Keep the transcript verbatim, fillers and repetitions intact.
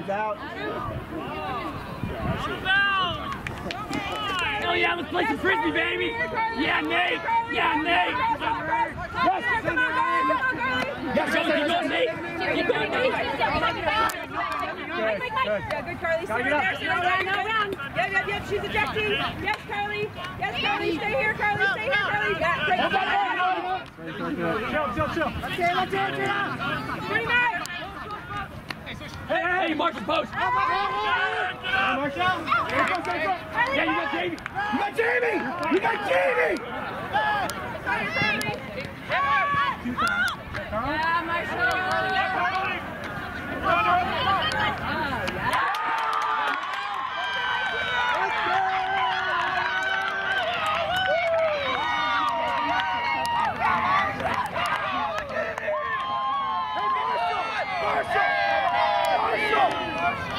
He's out. Oh yeah, let's play some frisbee, baby! Yeah, Nate! Yeah, Nate! Yes, yes, keep going, Nate! Keep going, Nate! Yeah, good, Carly. Sit right there, sit right there. No, round. Yep, yep, yep. She's ejecting. Yes, Carly. Yes, Carly. Stay here, Carly. Stay here, Carly. Yeah, great. Chill, chill, chill. Let's get it, let's get it. Pretty much. Hey, hey, Marshall, post! Marshall! Yeah, you got Jamie! You got Jamie! You got Jamie! Yeah, Marshall. Marshall! Marshall!